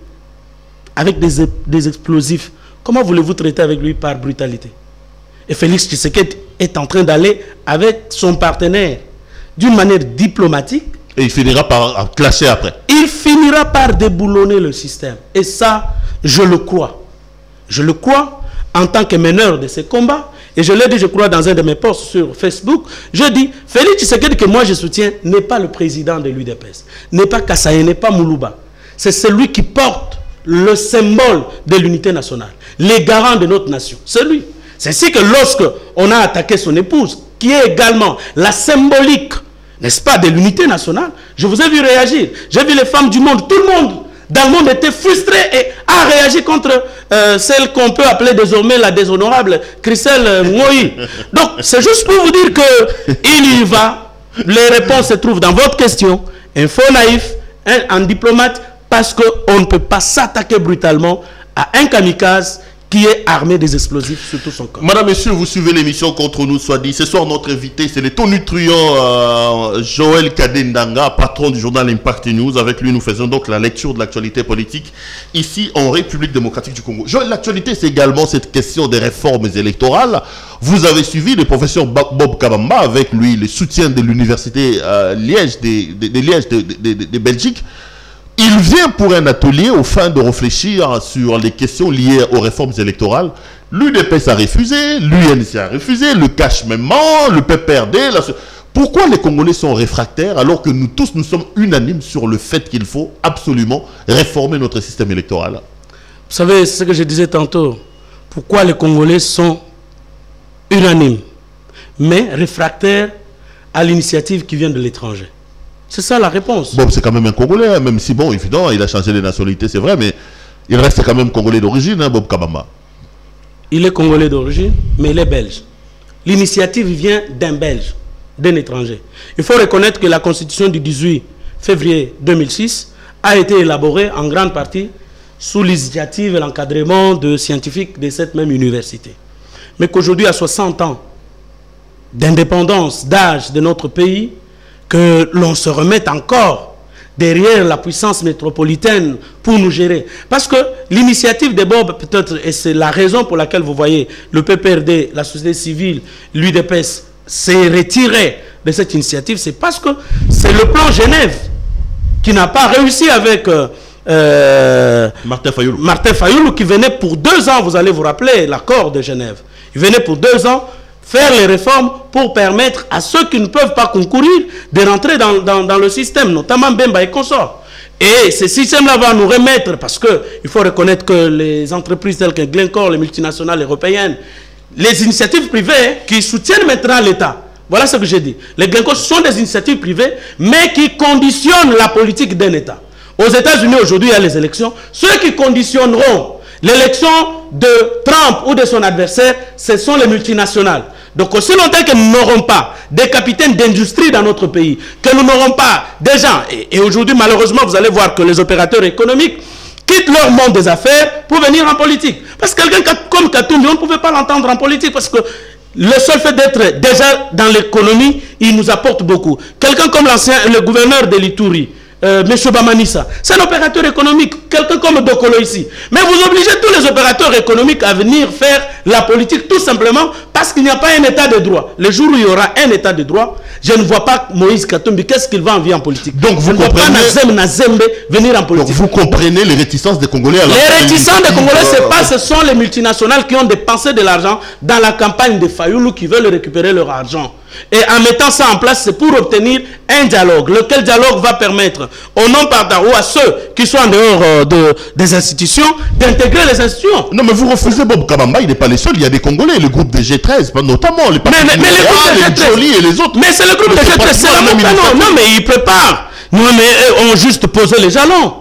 avec des explosifs, comment voulez-vous traiter avec lui par brutalité? Et Félix Tshisekedi est en train d'aller avec son partenaire d'une manière diplomatique. Et il finira par clasher après. Il finira par déboulonner le système. Et ça, je le crois. Je le crois en tant que meneur de ces combats. Et je l'ai dit, je crois, dans un de mes posts sur Facebook. Je dis, Félix Tshisekedi que moi je soutiens n'est pas le président de l'UDPS. N'est pas Kassaye, n'est pas Moulouba. C'est celui qui porte le symbole de l'unité nationale. Les garants de notre nation. C'est lui. C'est ainsi que lorsque on a attaqué son épouse, qui est également la symbolique, n'est-ce pas, de l'unité nationale, je vous ai vu réagir. J'ai vu les femmes du monde, tout le monde dans le monde était frustré et a réagi contre celle qu'on peut appeler désormais la déshonorable Christelle Ngoï. Donc, c'est juste pour vous dire qu'il y va. Les réponses se trouvent dans votre question. Un faux naïf, un diplomate, parce qu'on ne peut pas s'attaquer brutalement à un kamikaze qui est armé des explosifs sur tout son corps. Madame, Messieurs, vous suivez l'émission Contre nous, soit dit. Ce soir, notre invité, c'est le tonitruant Joël Kadendanga, patron du journal Impact News. Avec lui, nous faisons donc la lecture de l'actualité politique ici en République démocratique du Congo. Joël, l'actualité, c'est également cette question des réformes électorales. Vous avez suivi le professeur Bob Kabamba, avec lui, le soutien de l'université Liège, de Liège de Belgique. Il vient pour un atelier au fin de réfléchir sur les questions liées aux réformes électorales. L'UDPS a refusé, l'UNC a refusé, le cache même, le PPRD. Pourquoi les Congolais sont réfractaires alors que nous tous, nous sommes unanimes sur le fait qu'il faut absolument réformer notre système électoral? Vous savez, c'est ce que je disais tantôt. Pourquoi les Congolais sont unanimes, mais réfractaires à l'initiative qui vient de l'étranger? C'est ça la réponse. Bon, c'est quand même un Congolais, hein, même si, bon, évidemment, il a changé de nationalité, c'est vrai, mais il reste quand même Congolais d'origine, hein, Bob Kabamba. Il est Congolais d'origine, mais il est belge. L'initiative vient d'un Belge, d'un étranger. Il faut reconnaître que la Constitution du 18 février 2006 a été élaborée en grande partie sous l'initiative et l'encadrement de scientifiques de cette même université. Mais qu'aujourd'hui, à 60 ans d'indépendance, d'âge de notre pays, que l'on se remette encore derrière la puissance métropolitaine pour nous gérer. Parce que l'initiative de Bob, peut-être, et c'est la raison pour laquelle vous voyez le PPRD, la société civile, l'UDPS s'est retiré de cette initiative, c'est parce que c'est le plan Genève qui n'a pas réussi avec Martin Fayoulou qui venait pour 2 ans, vous allez vous rappeler l'accord de Genève. Il venait pour 2 ans faire les réformes pour permettre à ceux qui ne peuvent pas concourir de rentrer dans le système, notamment Bemba et consorts. Et ce système-là va nous remettre, parce qu'il faut reconnaître que les entreprises telles que Glencore, les multinationales européennes, les initiatives privées qui soutiennent maintenant l'État, voilà ce que j'ai dit. Les Glencore sont des initiatives privées, mais qui conditionnent la politique d'un État. Aux États-Unis, aujourd'hui, il y a les élections. Ceux qui conditionneront l'élection de Trump ou de son adversaire, ce sont les multinationales. Donc, aussi longtemps que nous n'aurons pas des capitaines d'industrie dans notre pays, que nous n'aurons pas des gens, et aujourd'hui, malheureusement, vous allez voir que les opérateurs économiques quittent leur monde des affaires pour venir en politique. Parce que quelqu'un comme Katumbi, on ne pouvait pas l'entendre en politique, parce que le seul fait d'être déjà dans l'économie, il nous apporte beaucoup. Quelqu'un comme le gouverneur de l'Ituri, M. Bamanissa, c'est un opérateur économique, quelqu'un comme Dokolo ici. Mais vous obligez tous les opérateurs économiques à venir faire la politique tout simplement parce qu'il n'y a pas un état de droit. Le jour où il y aura un état de droit, je ne vois pas Moïse Katumbi, qu'est-ce qu'il va envier en politique? Donc vous comprenez, Nazembe venir en politique. Donc vous comprenez les réticences des Congolais à la Les réticences des Congolais, ce sont les multinationales qui ont dépensé de l'argent dans la campagne de Fayoulou qui veulent récupérer leur argent. Et en mettant ça en place, c'est pour obtenir un dialogue. Lequel dialogue va permettre aux non-partants ou à ceux qui sont en dehors des institutions d'intégrer les institutions. Non, mais vous refusez Bob Kabamba, il n'est pas le seul. Il y a des Congolais, le groupe de G13, notamment les partis les Jolie et les autres. Mais c'est le groupe de G13, c'est la même. Non, mais ils préparent. Non, mais on juste posé les jalons.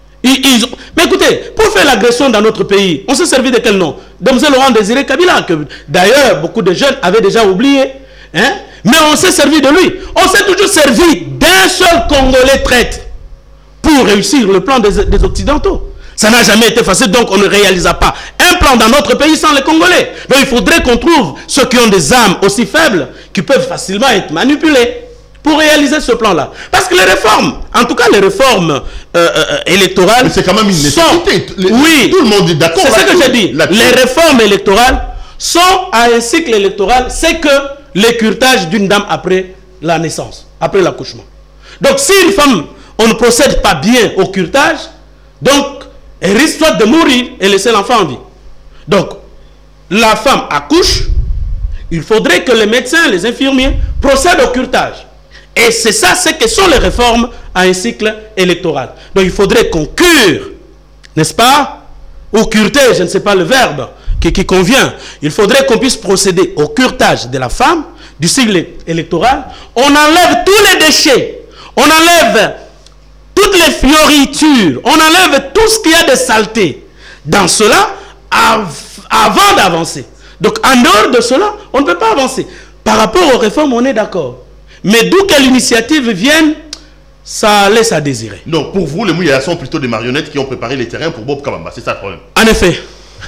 Mais écoutez, pour faire l'agression dans notre pays, on s'est servi de quel nom? De M. Laurent Désiré Kabila, que d'ailleurs beaucoup de jeunes avaient déjà oublié. Hein? Mais on s'est servi de lui. On s'est toujours servi d'un seul Congolais traître pour réussir le plan des Occidentaux. Ça n'a jamais été facile, donc on ne réalisa pas un plan dans notre pays sans les Congolais. Donc il faudrait qu'on trouve ceux qui ont des âmes aussi faibles qui peuvent facilement être manipulés pour réaliser ce plan-là. Parce que les réformes, en tout cas les réformes électorales... c'est quand même une nécessité. Oui, tout le monde est d'accord. C'est ce que j'ai dit. Les réformes électorales sont à un cycle électoral, c'est que l'écurtage d'une dame après la naissance, après l'accouchement. Donc si une femme, on ne procède pas bien au curtage, donc elle risque soit de mourir et laisser l'enfant en vie. Donc la femme accouche, il faudrait que les médecins, les infirmiers procèdent au curtage. Et c'est ça, c'est que sont les réformes à un cycle électoral. Donc il faudrait qu'on cure, n'est-ce pas? Ou cureter, je ne sais pas le verbe qui convient. Il faudrait qu'on puisse procéder au curetage de la femme, du cycle électoral. On enlève tous les déchets, on enlève toutes les fioritures, on enlève tout ce qu'il y a de saleté dans cela avant d'avancer. Donc en dehors de cela, on ne peut pas avancer. Par rapport aux réformes, on est d'accord. Mais d'où que l'initiative vienne, ça laisse à désirer. Donc pour vous, les Mouyaya sont plutôt des marionnettes qui ont préparé les terrains pour Bob Kabamba. C'est ça le problème. En effet.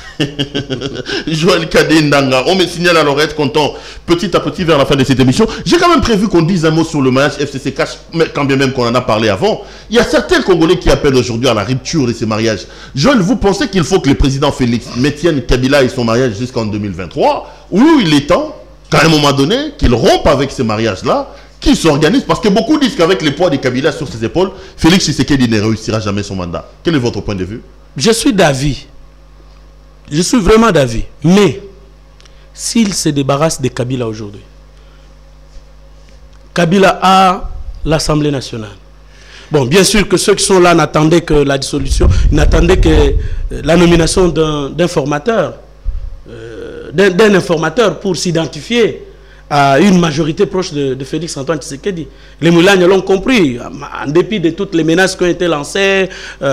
Joël Kadendanga, on me signale à l'oreille comptant petit à petit vers la fin de cette émission. J'ai quand même prévu qu'on dise un mot sur le mariage FCC Cash, quand bien même qu'on en a parlé avant. Il y a certains Congolais qui appellent aujourd'hui à la rupture de ces mariages. Joël, vous pensez qu'il faut que le président Félix maintienne Kabila et son mariage jusqu'en 2023, ou il est temps, qu'à un moment donné, qu'il rompe avec ces mariages-là, qu'il s'organise? Parce que beaucoup disent qu'avec les poids de Kabila sur ses épaules, Félix Tshisekedi ne réussira jamais son mandat. Quel est votre point de vue? Je suis d'avis. Je suis vraiment d'avis. Mais, s'il se débarrasse de Kabila aujourd'hui, Kabila a l'Assemblée nationale. Bon, bien sûr que ceux qui sont là n'attendaient que la dissolution, n'attendaient que la nomination d'un formateur, d'un informateur pour s'identifier à une majorité proche de Félix Antoine Tshisekedi. Les Moulagnes l'ont compris, en dépit de toutes les menaces qui ont été lancées,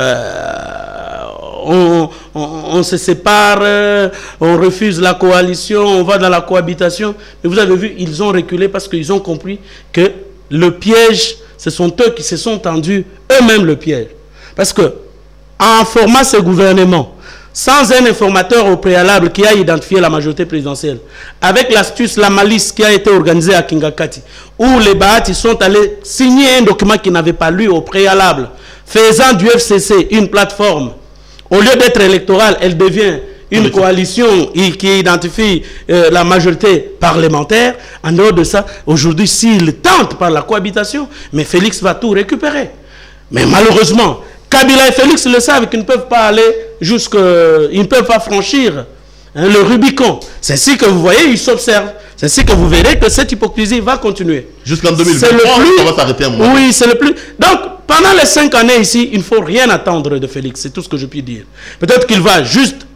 on se sépare, on refuse la coalition, on va dans la cohabitation. Mais vous avez vu, ils ont reculé parce qu'ils ont compris que le piège, ce sont eux qui se sont tendus eux-mêmes le piège. Parce que, en formant ce gouvernement, sans un informateur au préalable qui a identifié la majorité présidentielle, avec l'astuce, la malice qui a été organisée à Kingakati, où les Bahati sont allés signer un document qu'ils n'avaient pas lu au préalable, faisant du FCC une plateforme. Au lieu d'être électorale, elle devient une coalition qui identifie la majorité parlementaire. En dehors de ça, aujourd'hui, s'il tente par la cohabitation, mais Félix va tout récupérer. Mais malheureusement, Kabila et Félix le savent qu'ils ne peuvent pas aller jusqu'à... Ils ne peuvent pas franchir le Rubicon. C'est ainsi que vous voyez, ils s'observent. C'est ainsi que vous verrez que cette hypocrisie va continuer. Jusqu'en 2023, ça va s'arrêter un moment. Oui, c'est le plus... Donc, pendant les 5 années ici, il ne faut rien attendre de Félix. C'est tout ce que je puis dire. Peut-être qu'il va juste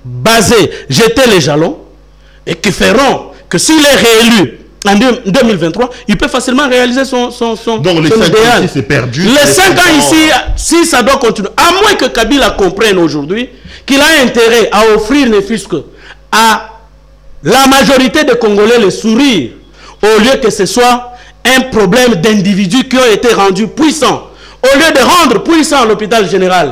jeter les jalons et qui feront que s'il est réélu en 2023, il peut facilement réaliser son donc les 5 ans ici, c'est perdu. Les 5 ans ici, si ça doit continuer, à moins que Kabila comprenne aujourd'hui qu'il a intérêt à offrir ne fût-ce que à la majorité des Congolais le sourire, au lieu que ce soit un problème d'individus qui ont été rendus puissants. Au lieu de rendre puissant l'hôpital général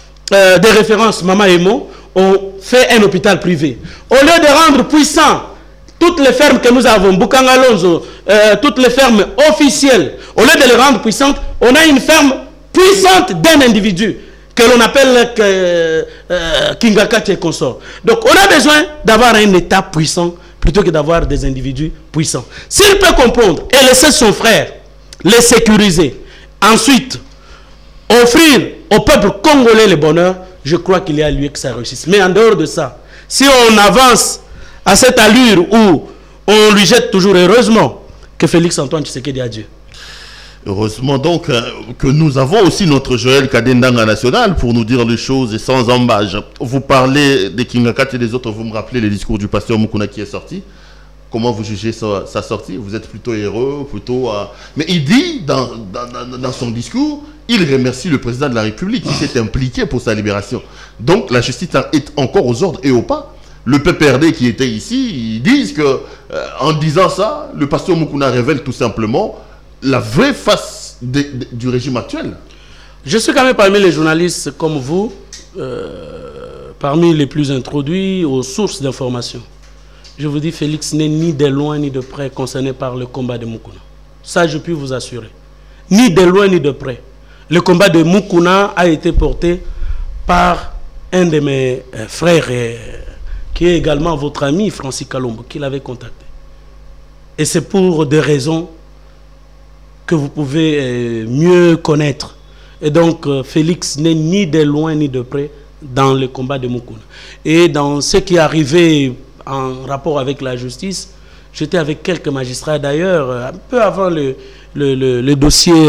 de référence Mama Emo, on fait un hôpital privé. Au lieu de rendre puissant toutes les fermes que nous avons, Bukangalonzo, toutes les fermes officielles, au lieu de les rendre puissantes, on a une ferme puissante d'un individu que l'on appelle Kingakati et consort. Donc on a besoin d'avoir un État puissant plutôt que d'avoir des individus puissants. S'il peut comprendre et laisser son frère les sécuriser, ensuite offrir au peuple congolais le bonheur, je crois qu'il y a lieu que ça réussisse. Mais en dehors de ça, si on avance à cette allure où on lui jette toujours, heureusement que Félix Antoine Tshisekedi a Dieu. Heureusement donc que nous avons aussi notre Joël Kadendanga national pour nous dire les choses sans embâge. Vous parlez des Kingakati et des autres, vous me rappelez les discours du pasteur Mukuna qui est sorti. Comment vous jugez sa sortie? Vous êtes plutôt heureux, plutôt... Mais il dit dans son discours, il remercie le président de la République qui s'est impliqué pour sa libération. Donc la justice est encore aux ordres et au pas. Le PPRD qui était ici, ils disent que en disant ça, le pasteur Mukuna révèle tout simplement la vraie face du régime actuel. Je suis quand même parmi les journalistes comme vous, parmi les plus introduits aux sources d'information. Je vous dis, Félix n'est ni de loin ni de près concerné par le combat de Mukuna. Ça, je puis vous assurer. ni de loin ni de près. Le combat de Mukuna a été porté par un de mes frères, qui est également votre ami, Francis Kalombo, qui l'avait contacté. Et c'est pour des raisons que vous pouvez mieux connaître. Et donc, Félix n'est ni de loin ni de près dans le combat de Mukuna. Et dans ce qui est arrivé en rapport avec la justice, j'étais avec quelques magistrats d'ailleurs, un peu avant le dossier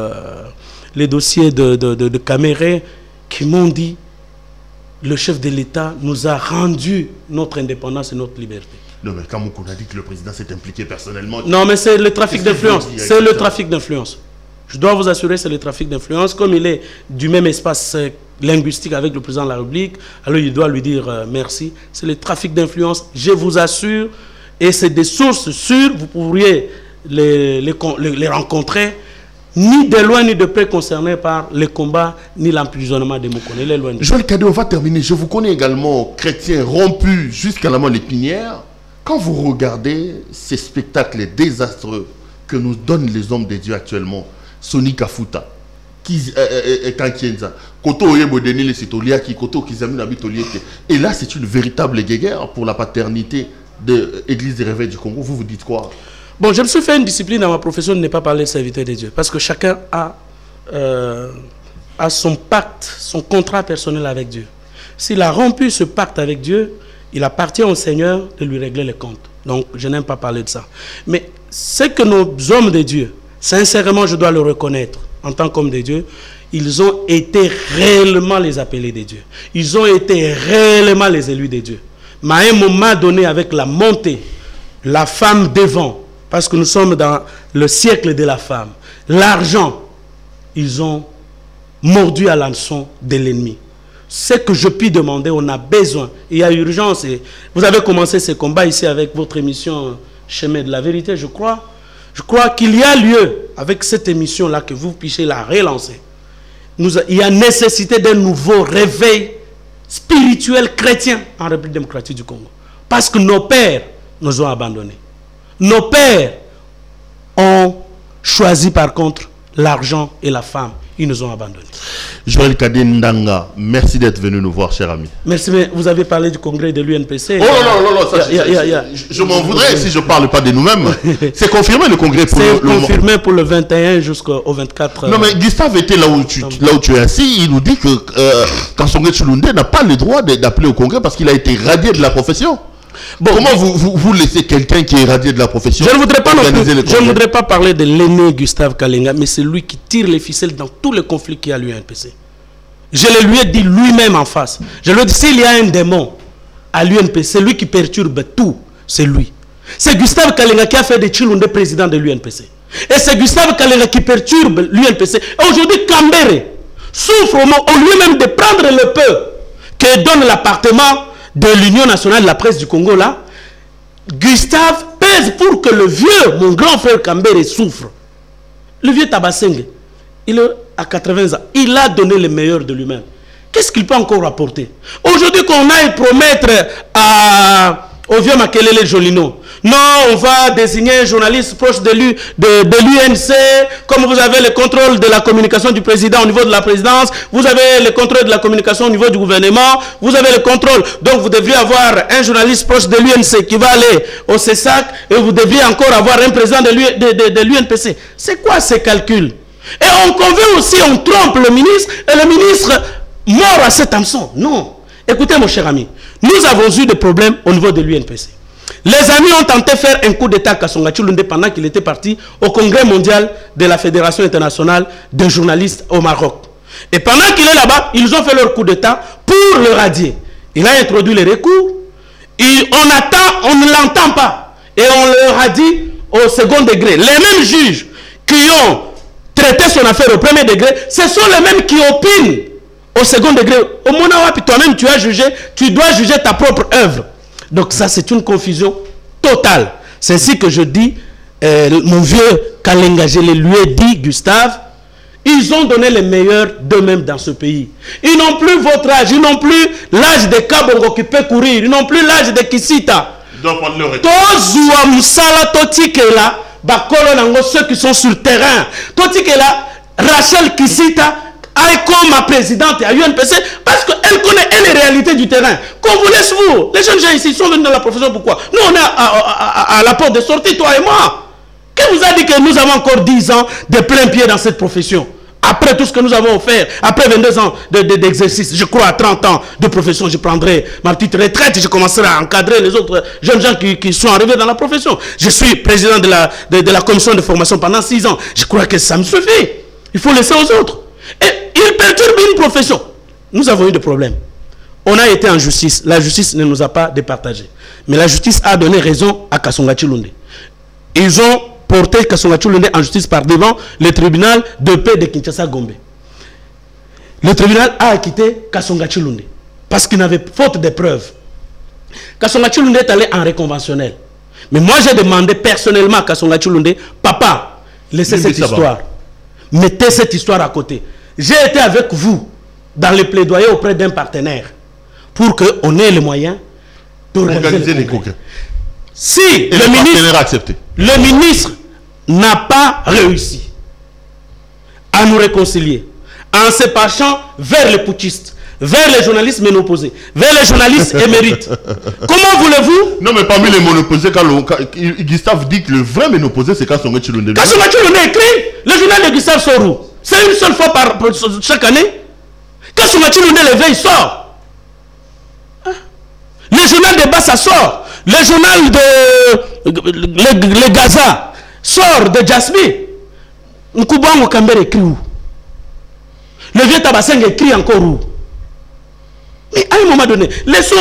de Caméré, qui m'ont dit: le chef de l'État nous a rendu notre indépendance et notre liberté. Non, mais quand Mukuna dit que le président s'est impliqué personnellement... Non, mais c'est le trafic d'influence. C'est le trafic d'influence. Je dois vous assurer, c'est le trafic d'influence. Comme il est du même espace linguistique avec le président de la République, alors il doit lui dire merci. C'est le trafic d'influence, je vous assure. Et c'est des sources sûres, vous pourriez les rencontrer, ni de loin ni de près concernés par les combats, ni l'emprisonnement de Mukuna. Joël Kadé, on va terminer. Je vous connais également chrétien rompu jusqu'à la moelle épinière. Quand vous regardez ces spectacles désastreux que nous donnent les hommes de Dieu actuellement, Soni Kafuta, Kankienza, Koto Oyebodeni le Sitoliaki, Koto Kizamina Bitoliete. Et là, c'est une véritable guerre pour la paternité de l'Église des Réveils du Congo. Vous dites quoi? Bon, je me suis fait une discipline dans ma profession de ne pas parler de serviteur de Dieu. Parce que chacun a son pacte, son contrat personnel avec Dieu. S'il a rompu ce pacte avec Dieu, il appartient au Seigneur de lui régler les comptes. Donc, je n'aime pas parler de ça. Mais c'est que nos hommes de Dieu, sincèrement, je dois le reconnaître, en tant qu'hommes de Dieu, ils ont été réellement les appelés de Dieu. Ils ont été réellement les élus de Dieu. Mais à un moment donné, avec la montée, la femme devant, parce que nous sommes dans le siècle de la femme, l'argent, ils ont mordu à l'hameçon de l'ennemi. Ce que je puis demander, on a besoin. Il y a urgence. Et vous avez commencé ce combat ici avec votre émission Chemin de la Vérité, je crois. Je crois qu'il y a lieu, avec cette émission-là, que vous puissiez la relancer. Il y a nécessité d'un nouveau réveil spirituel chrétien en République démocratique du Congo. Parce que nos pères nous ont abandonnés. Nos pères ont choisi par contre l'argent et la femme. Ils nous ont abandonnés. Joël Kadé Ndanga, merci d'être venu nous voir, cher ami. Merci, mais vous avez parlé du congrès de l'UNPC. Oh non, je m'en voudrais si je ne parle pas de nous-mêmes. C'est confirmé le congrès pour C'est confirmé pour le 21 jusqu'au 24. Non, mais Gustave était là où tu es assis. Il nous dit que Kansongé Tshilunde n'a pas le droit d'appeler au congrès parce qu'il a été radié de la profession. Bon, comment vous laissez quelqu'un qui est radié de la profession? Je ne voudrais pas parler de l'aîné Gustave Kalenga, mais c'est lui qui tire les ficelles dans tous les conflits qu'il y a à l'UNPC. Je le lui ai dit lui-même en face. Je lui ai dit, s'il y a un démon à l'UNPC, c'est lui qui perturbe tout, c'est lui. C'est Gustave Kalenga qui a fait de Tshilunde président de l'UNPC. Et c'est Gustave Kalenga qui perturbe l'UNPC. Et aujourd'hui, Kambere souffre au lieu même de prendre le peu que donne l'appartement de l'Union nationale de la presse du Congo là, Gustave pèse pour que le vieux, mon grand frère Kambere, souffre. Le vieux Tabasenge, il est à 80 ans, il a donné le meilleur de lui-même. Qu'est-ce qu'il peut encore apporter? Aujourd'hui qu'on aille promettre au vieux Makelele Jolino, non, on va désigner un journaliste proche de l'UNC, comme vous avez le contrôle de la communication du président au niveau de la présidence, vous avez le contrôle de la communication au niveau du gouvernement, vous avez le contrôle, donc vous devriez avoir un journaliste proche de l'UNC qui va aller au CESAC, et vous devriez encore avoir un président de l'UNPC. C'est quoi ces calculs? Et on convainc aussi, on trompe le ministre, et le ministre mort à cet hameçon. Non. Écoutez mon cher ami, nous avons eu des problèmes au niveau de l'UNPC. Les amis ont tenté de faire un coup d'état à Kasonga Tshilunde pendant qu'il était parti au congrès mondial de la Fédération internationale des journalistes au Maroc. Et pendant qu'il est là-bas, ils ont fait leur coup d'état pour le radier. Il a introduit les recours. Et on attend, on ne l'entend pas. Et on le radie au second degré. Les mêmes juges qui ont traité son affaire au premier degré, ce sont les mêmes qui opinent au second degré. Au Monawapi, toi-même, tu as jugé, tu dois juger ta propre œuvre. Donc ça, c'est une confusion totale. C'est ainsi que je dis, mon vieux Kalenga, je lui ai dit, Gustave, ils ont donné les meilleurs d'eux-mêmes dans ce pays. Ils n'ont plus votre âge, ils n'ont plus l'âge de Kabongo qui peut courir, ils n'ont plus l'âge de Kisita. Ils doivent prendre le Tozoua Moussala Totikela, ceux qui sont sur le terrain. Quand tu es là, Rachel Kisita est comme ma présidente à UNPC parce qu'elle connaît les réalités du terrain. Qu'on vous laisse vous. Les jeunes gens ici sont venus dans la profession, pourquoi? Nous, on est à la porte de sortie, toi et moi. Qui vous a dit que nous avons encore 10 ans de plein pied dans cette profession? Après tout ce que nous avons offert, après 22 ans d'exercice, je crois à 30 ans de profession, je prendrai ma petite retraite et je commencerai à encadrer les autres jeunes gens qui sont arrivés dans la profession. Je suis président de la commission de formation pendant 6 ans. Je crois que ça me suffit. Il faut laisser aux autres. Et il perturbe une profession. Nous avons eu des problèmes. On a été en justice. La justice ne nous a pas départagés. Mais la justice a donné raison à Kasonga Chilunde. Ils ont porté Kasonga Chilunde en justice par devant le tribunal de paix de Kinshasa-Gombe. Le tribunal a acquitté Kasonga Chilunde parce qu'il n'avait faute de preuves. Kasonga Chilunde est allé en réconventionnel. Mais moi j'ai demandé personnellement à Kasonga Chilunde, papa, laissez cette histoire. Mettez cette histoire à côté. J'ai été avec vous dans le plaidoyer auprès d'un partenaire pour qu'on ait les moyens d'organiser les congrès. Si le ministre n'a pas réussi à nous réconcilier en se penchant vers les putschistes, vers les journalistes monoposés, vers les journalistes émérites, comment voulez-vous? Non, mais parmi les monoposés, Gustave dit que le vrai monoposé, c'est Kasonga Chilunde. Kasonga Chilunde écrit le journal de Gustave Sorou. C'est une seule fois chaque année. Kasonga Chilunde le veille sort. Le journal de Bassa sort. Le journal de le Gaza sort de Jasmine. Nkoubango Kamber écrit où? Le vieux Tabaseng écrit encore où? Mais à un moment donné, laissons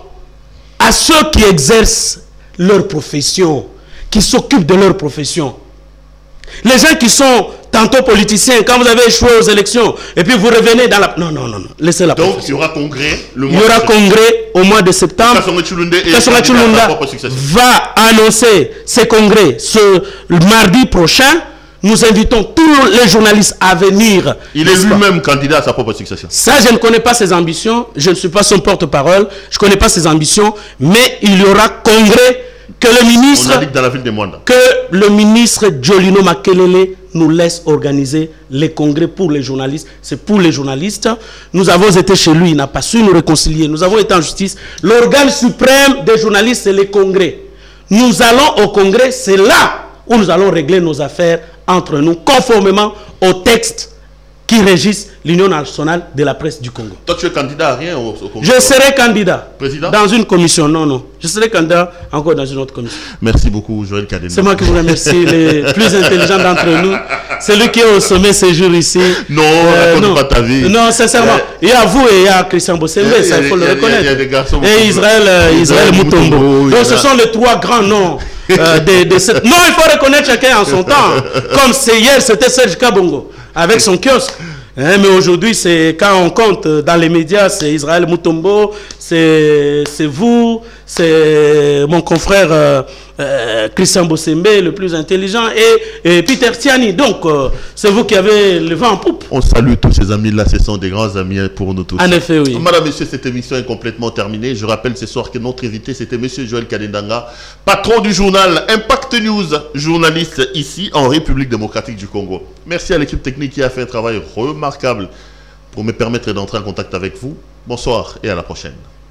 à ceux qui exercent leur profession, qui s'occupent de leur profession. Les gens qui sont tantôt politiciens, quand vous avez échoué aux élections, et puis vous revenez dans la... Non, non, non, non. Laissez la profession. Donc, il y aura congrès le mois Il y aura congrès au mois de septembre. Kasonga Chilunde va annoncer ses congrès ce mardi prochain. Nous invitons tous les journalistes à venir. Il est lui-même candidat à sa propre succession. Ça, je ne connais pas ses ambitions. Je ne suis pas son porte-parole. Je ne connais pas ses ambitions. Mais il y aura congrès que le ministre... On a dit dans la ville de Mwanda. Que le ministre Jolino Makelele nous laisse organiser les congrès pour les journalistes. C'est pour les journalistes. Nous avons été chez lui. Il n'a pas su nous réconcilier. Nous avons été en justice. L'organe suprême des journalistes, c'est les congrès. Nous allons au congrès. C'est là où nous allons régler nos affaires entre nous, conformément aux textes qui régissent l'Union nationale de la presse du Congo. Toi, tu es candidat à rien au Congo? Je serai candidat. Président? Dans une commission, non, non. Je serai candidat encore dans une autre commission. Merci beaucoup, Joël Kadenda. C'est moi qui vous remercie, les plus intelligents d'entre nous. C'est lui qui est au sommet ces jours ici. Non, raconte pas ta vie. Non, sincèrement. Il y a vous et il y a Christian Bossembe, ça il faut le reconnaître. Il y a des garçons. Et Israël Mutombo. Donc ce sont les trois grands noms. De cette... Non, il faut reconnaître chacun en son temps. Comme hier, c'était Serge Kabongo avec son kiosque. Mais aujourd'hui, c'est quand on compte dans les médias, c'est Israël Mutombo, c'est vous, c'est mon confrère Christian Bossembe, le plus intelligent, et Peter Tiani. Donc, c'est vous qui avez le vent en poupe. On salue tous ces amis-là, ce sont des grands amis pour nous tous. En effet, oui. Madame, Monsieur, cette émission est complètement terminée. Je rappelle ce soir que notre invité, c'était Monsieur Joël Kadendanga, patron du journal Impact News, journaliste ici en République démocratique du Congo. Merci à l'équipe technique qui a fait un travail remarquable pour me permettre d'entrer en contact avec vous. Bonsoir et à la prochaine.